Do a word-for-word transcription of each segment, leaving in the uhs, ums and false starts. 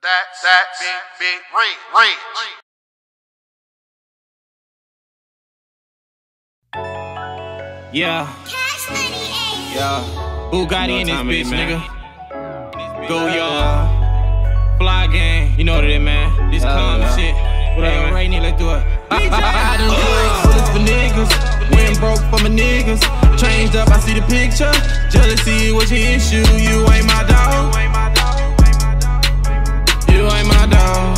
That that big big ring ring. Yeah. Cash money, ayy. Yeah. Bugatti in this bitch, nigga. Go y'all. Fly gang. You know what it is, man. This calm yeah. shit. What Hey, up, right Rainy? Let's do it. I done took bullets for niggas. Went broke for my niggas. Changed up, I see the picture. Jealousy was your issue. You ain't my dog. You ain't my dog.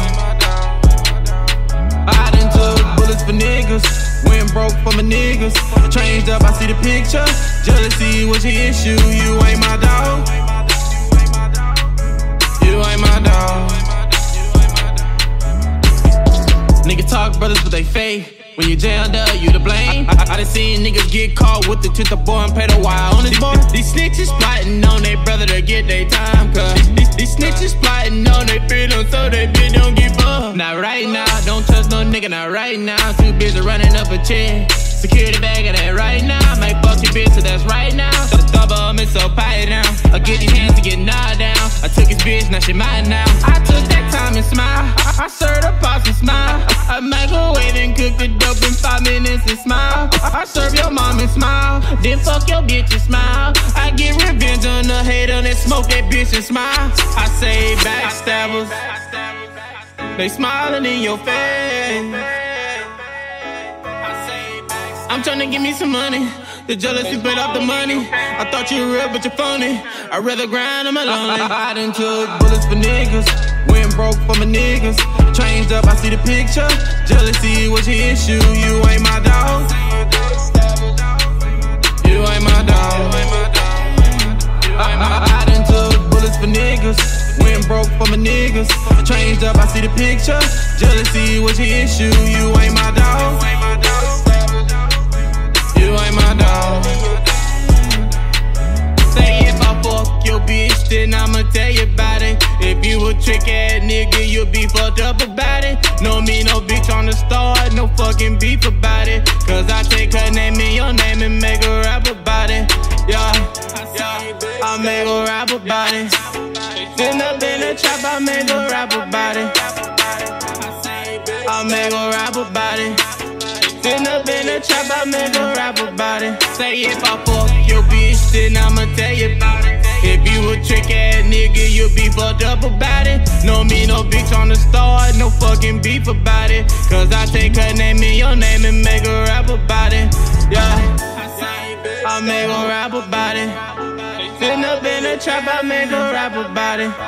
I done took bullets for niggas. Went broke for my niggas. Changed up, I see the picture. Jealousy was your issue. You ain't my dog. You ain't my dog. Niggas talk brothers, but they fake. When you jailed up, you to blame. I, I, I done seen niggas get caught with the tooth, the boy and pay the wire on this boy. These snitches plotting on they brother to get their time, cuz these, these snitches plotting on they freedom, so they bitch don't give up. Not right now, don't trust no nigga, not right now. Too busy running up a check. Security bag of that right now. Might fuck your bitch, so that's right now. The double me so pie down. I get these hands to get knocked down. I took his bitch, now she mine now. I took that time and smile. I, I served her pops and smile. I, I microwave and cook the dope in five minutes and smile. I, I serve your mom and smile. Then fuck your bitch and smile. I get revenge on the hater, then smoke that bitch and smile. I say backstabbers, they smiling in your face. I'm tryna give me some money. The jealousy put up the money. I thought you were real, but you're phony. I'd rather grind on my lonely. I done took bullets for niggas. Went broke for my niggas. Changed up, I see the picture. Jealousy was your issue. You ain't my dog. You ain't my dog. I, I, I done took bullets for niggas. Went broke for my niggas. Changed up, I see the picture. Jealousy was your issue. You ain't my dog. You ain't my dog. Say if I fuck your bitch, then I'ma tell you about it. If you a trick ass nigga, you'll be fucked up about it. No me, no bitch on the start, no fucking beef about it. Cause I take her name and your name and make her rap about it. Yeah, yeah, I make her rap about it. Then up in the trap, I make her rap about it. I make her rap about it. Then up in the trap, I make a rap about it. Say if I fuck your bitch, then I'ma tell you about it. If you a trick ass nigga, you'll be fucked up about it. No me, no bitch on the start, no fucking beef about it. Cause I take her name and your name and make a rap about it. Yeah, I make a rap about it. Then up in the trap, I make a rap about it.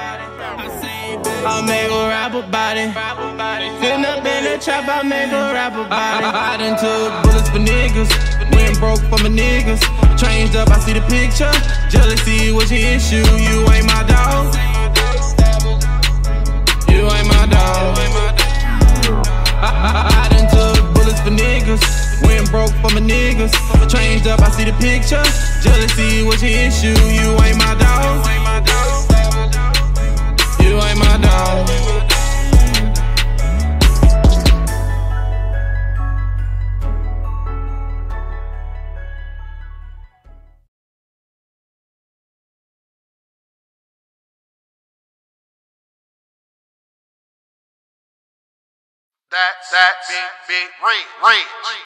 I make a rap about it. Then up in the trap, I make a rap about it. I, I done took bullets for niggas. Went broke for my niggas. Changed up, I see the picture. Jealousy was your issue. You ain't my dog. You ain't my dog. I, I, I done took bullets for niggas. Went broke for my niggas. Changed up, I see the picture. Jealousy was your issue. You ain't my dog. You ain't my dog. That that big big ring ring.